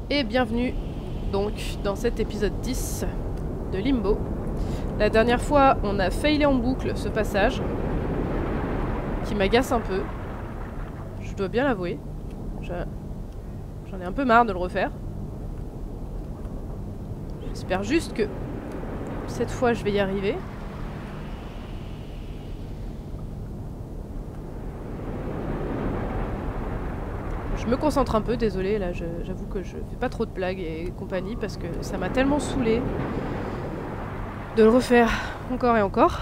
Et bienvenue donc dans cet épisode 10 de Limbo. La dernière fois, on a failé en boucle ce passage qui m'agace un peu. Je dois bien l'avouer. J'en ai un peu marre de le refaire. J'espère juste que cette fois je vais y arriver. Je me concentre un peu, désolé, là j'avoue que je fais pas trop de blagues et compagnie parce que ça m'a tellement saoulé de le refaire encore et encore.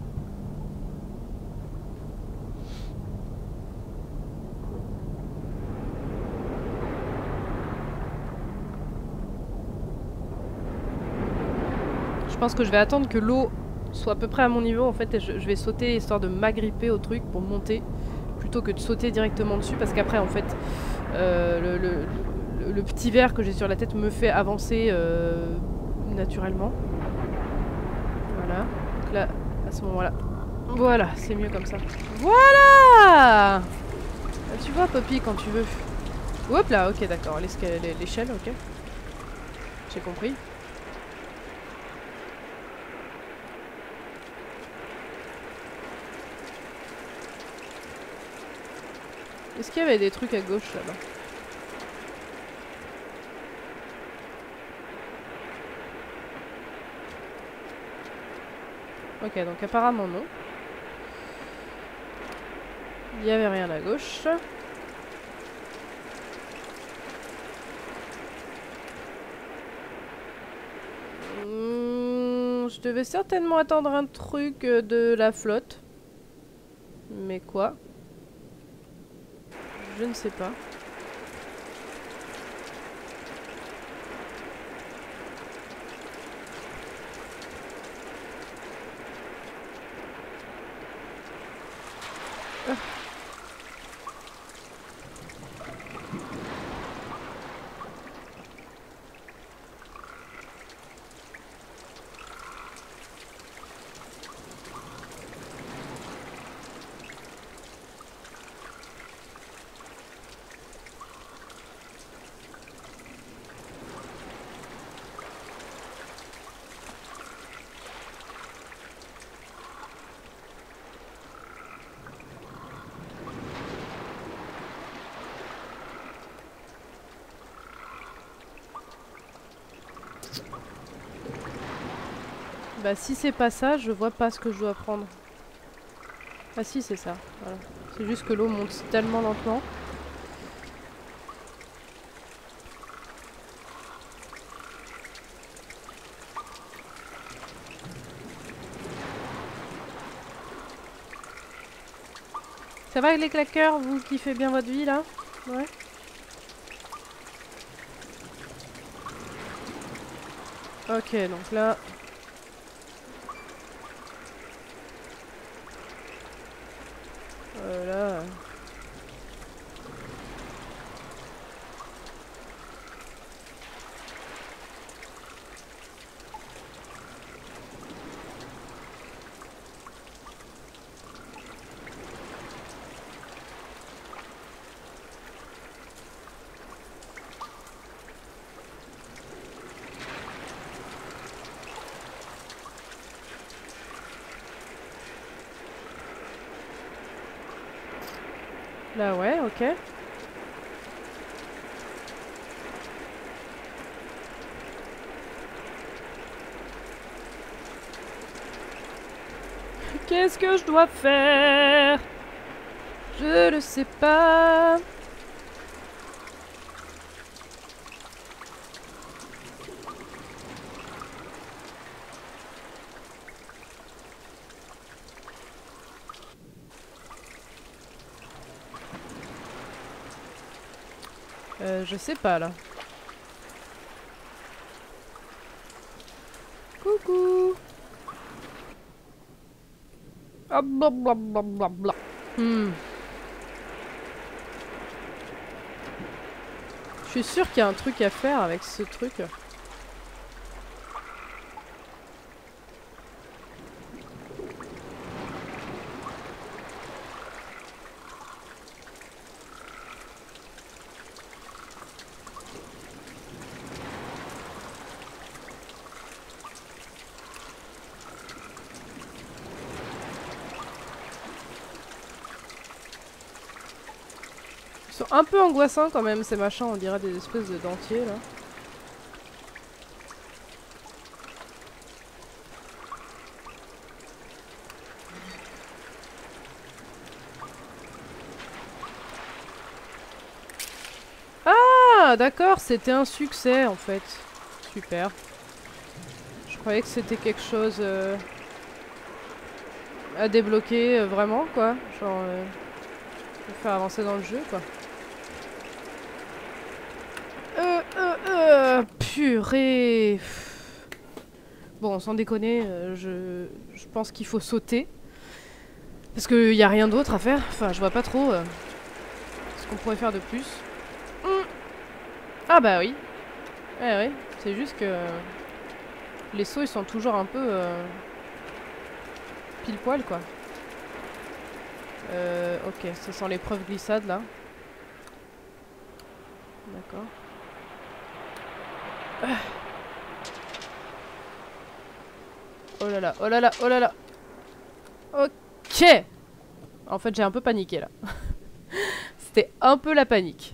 Je pense que je vais attendre que l'eau soit à peu près à mon niveau en fait et je vais sauter histoire de m'agripper au truc pour monter plutôt que de sauter directement dessus parce qu'après en fait le petit verre que j'ai sur la tête me fait avancer naturellement. Voilà, donc là à ce moment là, voilà, c'est mieux comme ça. Voilà. Tu vois Poppy quand tu veux. Hop là, ok d'accord, l'échelle, ok. J'ai compris. Est-ce qu'il y avait des trucs à gauche là-bas? Ok, donc apparemment non. Il n'y avait rien à gauche. Je devais certainement attendre un truc de la flotte. Mais quoi? Je ne sais pas. Bah si c'est pas ça, je vois pas ce que je dois prendre. Ah si c'est ça, voilà. C'est juste que l'eau monte tellement lentement. Ça va les claqueurs, vous kiffez bien votre vie là? Ouais. Ok, donc là... là... Là ouais, ok. Qu'est-ce que je dois faire? Je ne sais pas. Je sais pas là. Coucou. Ah, blablabla. Je suis sûre qu'il y a un truc à faire avec ce truc. Ils sont un peu angoissants quand même ces machins, on dirait des espèces de dentiers là. Ah d'accord, c'était un succès en fait. Super. Je croyais que c'était quelque chose à débloquer vraiment quoi. Genre pour faire avancer dans le jeu quoi. Purée. Bon, sans déconner, je pense qu'il faut sauter. Parce qu'il n'y a rien d'autre à faire. Enfin, je vois pas trop ce qu'on pourrait faire de plus. Ah bah oui. Ouais, c'est juste que les sauts ils sont toujours un peu pile poil quoi. Ok, ce sont l'épreuve glissade là. D'accord. Oh là là, oh là là, oh là là. Ok. En fait j'ai un peu paniqué là. C'était un peu la panique.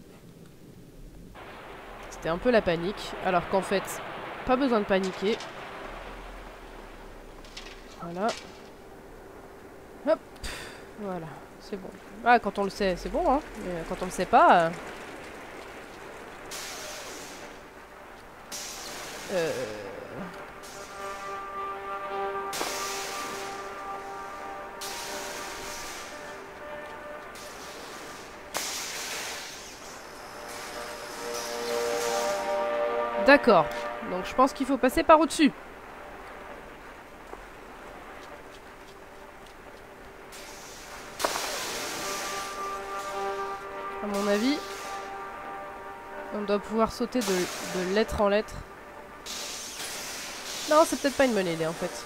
C'était un peu la panique. Alors qu'en fait, pas besoin de paniquer. Voilà. Hop. Voilà, c'est bon. Ah, quand on le sait, c'est bon, hein. Mais quand on le sait pas... D'accord. Donc je pense qu'il faut passer par au-dessus. À mon avis, on doit pouvoir sauter de lettre en lettre. Non, c'est peut-être pas une bonne idée en fait.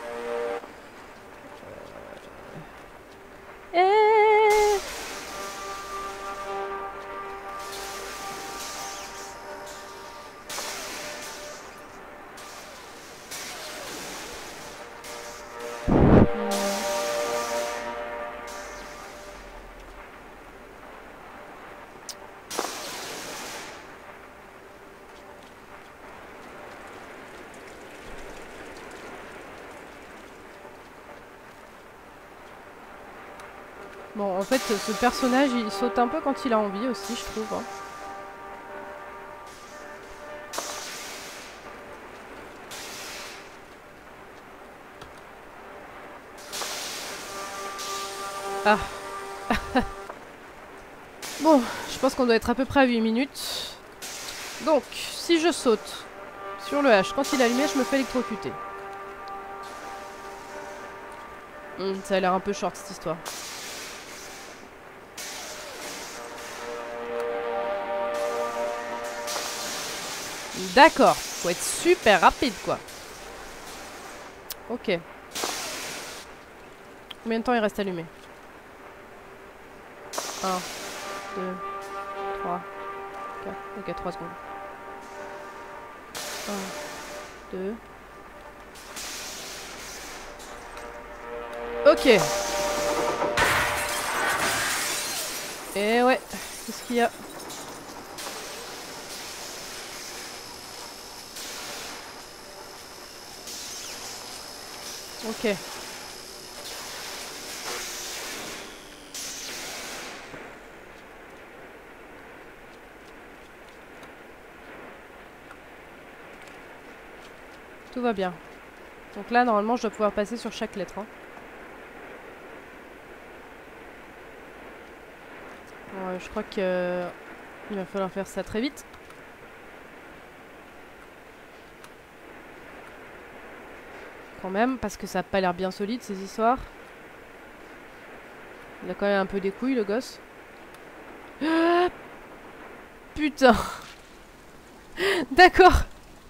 Bon, en fait, ce personnage, il saute un peu quand il a envie aussi, je trouve. Hein. Ah. Bon, je pense qu'on doit être à peu près à 8 minutes. Donc, si je saute sur le H, quand il est allumé, je me fais électrocuter. Ça a l'air un peu short cette histoire. D'accord, faut être super rapide quoi. Ok. Combien de temps il reste allumé? 1, 2, 3, 4. Ok, 3 secondes. 1, 2. Ok. Et ouais, qu'est-ce qu'il y a? Ok. Tout va bien. Donc là, normalement, je dois pouvoir passer sur chaque lettre. Hein. Ouais, je crois que il va falloir faire ça très vite. Quand même, parce que ça a pas l'air bien solide, ces histoires. Il a quand même un peu des couilles, le gosse. Ah, putain. D'accord.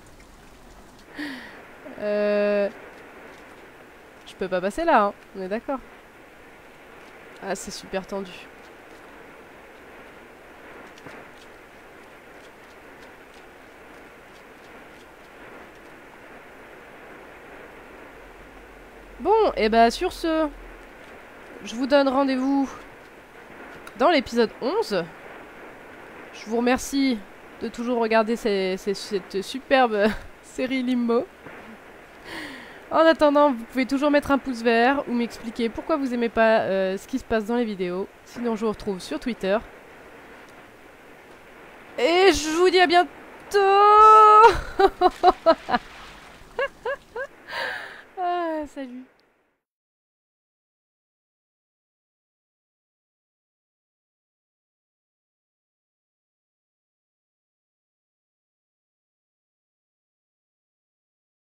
Je peux pas passer là, hein. On est d'accord. Ah, c'est super tendu. Bon, et bah sur ce, je vous donne rendez-vous dans l'épisode 11. Je vous remercie de toujours regarder cette superbe série Limbo. En attendant, vous pouvez toujours mettre un pouce vert ou m'expliquer pourquoi vous aimez pas ce qui se passe dans les vidéos. Sinon, je vous retrouve sur Twitter. Et je vous dis à bientôt. Ah, salut.